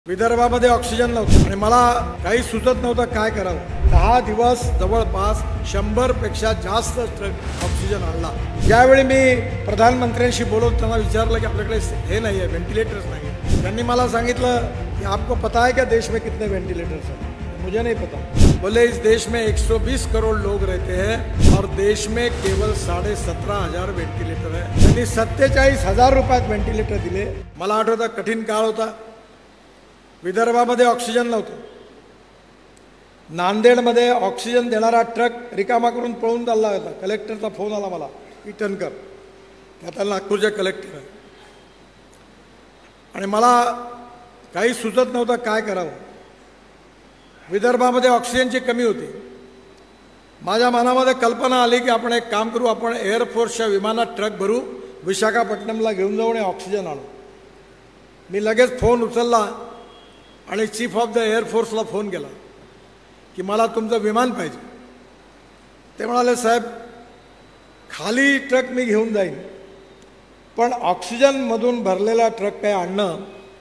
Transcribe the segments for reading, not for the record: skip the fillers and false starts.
विदर्भामध्ये ऑक्सिजन नव्हतं आणि मला काही सुचत नव्हतं काय करावं। 10 दिवस जवळपास 100 पेक्षा जास्त ट्रक ऑक्सिजन आणला। ज्यावेळी मी प्रधानमंत्र्यांशी बोलत त्यांना विचारलं की आपल्याकडे हे नाही आहे, व्हेंटिलेटर्स नाही आहे। त्यांनी मला सांगितलं की आपको पता है क्या देश में कितने व्हेंटिलेटर्स हैं? मुझे नहीं पता। बोले इस देश में 120 करोड़ लोग रहते हैं और देश में केवल 17,500 व्हेंटिलेटर है। त्यांनी 47,000 रुपयात व्हेंटिलेटर दिले। मला आठवतं कठीण काळ होता, विदर्भामध्ये ऑक्सिजन नव्हतं। नांदेडमध्ये ऑक्सिजन देणारा ट्रक रिकामा करून पळून चालला होता। कलेक्टरचा फोन आला मला, इटनकर, आता नागपूरचे कलेक्टर आहे, आणि मला काही सुचत नव्हतं काय करावं। विदर्भामध्ये ऑक्सिजनची कमी होती। माझ्या मनामध्ये कल्पना आली की आपण एक काम करू, आपण एअरफोर्सच्या विमानात ट्रक भरू, विशाखापट्टणमला घेऊन जाऊ आणि ऑक्सिजन आणू। मी लगेच फोन उचलला आणि चीफ ऑफ द एअरफोर्सला फोन केला की मला तुमचं विमान पाहिजे। ते म्हणाले, साहेब खाली ट्रक मी घेऊन जाईन, पण ऑक्सिजनमधून भरलेला ट्रक काय आणणं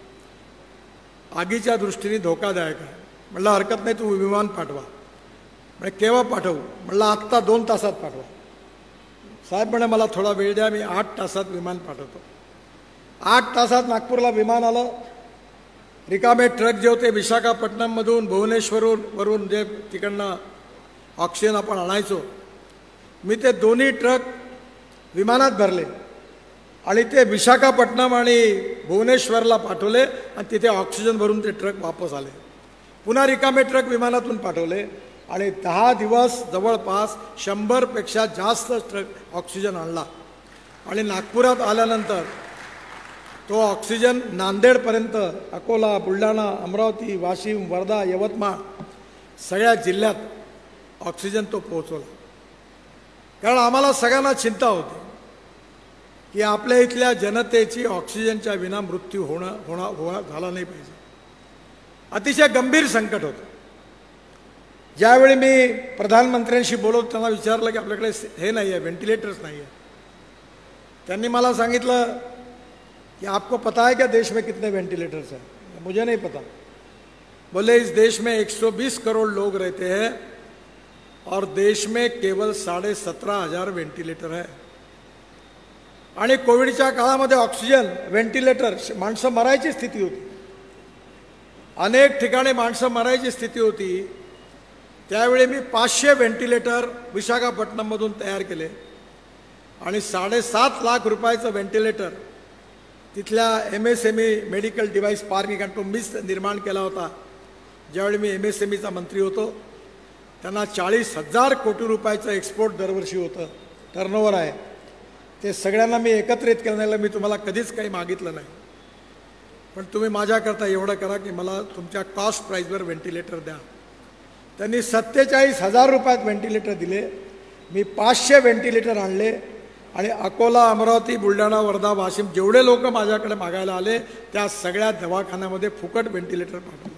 आगीच्या दृष्टीने धोकादायक आहे। म्हटलं हरकत नाही, तू विमान पाठवा। म्हणजे केव्हा पाठवू? म्हटलं आत्ता 2 तासात पाठवा। साहेब म्हणे मला थोडा वेळ द्या, मी 8 तासात विमान पाठवतो। 8 तासात नागपूरला विमान आलं। रिकामे ट्रक जे होते विशाखापट्टणममधून, भुवनेश्वरवरून जे तिकडनं ऑक्सिजन आपण आणायचो, मी ते दोन्ही ट्रक विमानात भरले आणि ते विशाखापट्टणम आणि भुवनेश्वरला पाठवले आणि तिथे ऑक्सिजन भरून ते ट्रक वापस आले। पुन्हा रिकामे ट्रक विमानातून पाठवले आणि 10 दिवस जवळपास 100 पेक्षा जास्त ट्रक ऑक्सिजन आणला। आणि नागपुरात आल्यानंतर तो ऑक्सिजन नांदेडपर्यंत, अकोला, बुलढाणा, अमरावती, वाशिम, वर्धा, यवतमाळ सगळ्या जिल्ह्यात ऑक्सिजन तो पोहोचवला। कारण आम्हाला सगळ्यांना चिंता होती की आपल्या इथल्या जनतेची ऑक्सिजनच्या विना मृत्यू झाला नाही पाहिजे। अतिशय गंभीर संकट होतं। ज्यावेळी मी प्रधानमंत्र्यांशी बोलत त्यांना विचारलं की आपल्याकडे हे नाही आहे, व्हेंटिलेटर्स नाही आहे। त्यांनी मला सांगितलं कि आपको पता है क्या देश में कितने वेंटिलेटर्स हैं? मुझे नहीं पता। बोले इस देश में 120 करोड़ लोग रहते हैं और देश में केवल 17,500 वेंटिलेटर है। आणि कोविडच्या काळामध्ये ऑक्सिजन, व्हेंटिलेटर, माणसं मरायची स्थिती होती। अनेक ठिकाणी माणसं मरायची स्थिती होती। त्यावेळी मी 500 व्हेंटिलेटर विशाखापट्टणममधून तयार केले आणि 7.5 लाख रुपयाचं व्हेंटिलेटर तिथल्या MSME मेडिकल डिव्हाइस पार्क कारण मीच निर्माण केला होता। ज्यावेळी मी MSMEचा मंत्री होतो, त्यांना 40,000 कोटी रुपयाचं एक्सपोर्ट दरवर्षी होतं, टर्नओव्हर आहे। ते सगळ्यांना मी एकत्रित करण्याला मी तुम्हाला कधीच काही मागितलं नाही, पण तुम्ही माझ्याकरता एवढं करा की मला तुमच्या कॉस्ट प्राईजवर व्हेंटिलेटर द्या। त्यांनी 47,000 रुपयात व्हेंटिलेटर दिले। मी 500 व्हेंटिलेटर आणले आणि अकोला, अमरावती, बुलढाणा, वर्धा, वाशिम जेवढे लोक माझ्याकडे मागायला आले त्या सगळ्या दवाखान्यामध्ये फुकट व्हेंटिलेटर पाठवले।